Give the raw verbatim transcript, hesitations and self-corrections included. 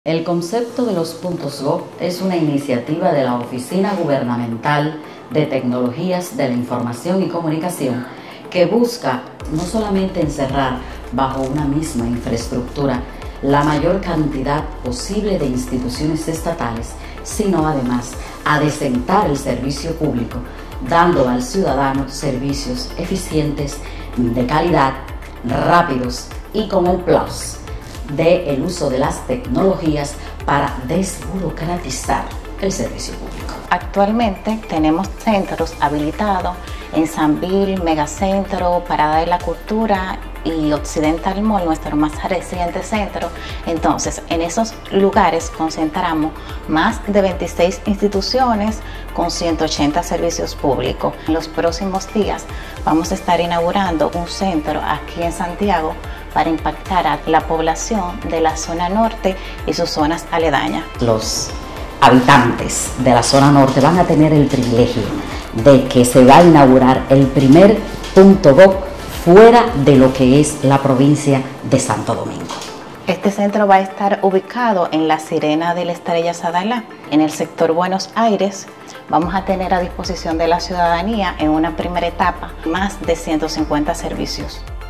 El concepto de los puntos Gov es una iniciativa de la Oficina Gubernamental de Tecnologías de la Información y Comunicación que busca no solamente encerrar bajo una misma infraestructura la mayor cantidad posible de instituciones estatales, sino además adecentar el servicio público, dando al ciudadano servicios eficientes, de calidad, rápidos y con el plus de el uso de las tecnologías para desburocratizar el servicio público. Actualmente tenemos centros habilitados en Sanvil, Megacentro, Parada de la Cultura y Occidental Mall, nuestro más reciente centro. Entonces, en esos lugares concentramos más de veintiséis instituciones con ciento ochenta servicios públicos. En los próximos días vamos a estar inaugurando un centro aquí en Santiago para impactar a la población de la zona norte y sus zonas aledañas. Los habitantes de la zona norte van a tener el privilegio de que se va a inaugurar el primer punto Gov fuera de lo que es la provincia de Santo Domingo. Este centro va a estar ubicado en la Sirena de la Estrella Sadalá, en el sector Buenos Aires. Vamos a tener a disposición de la ciudadanía en una primera etapa más de ciento cincuenta servicios.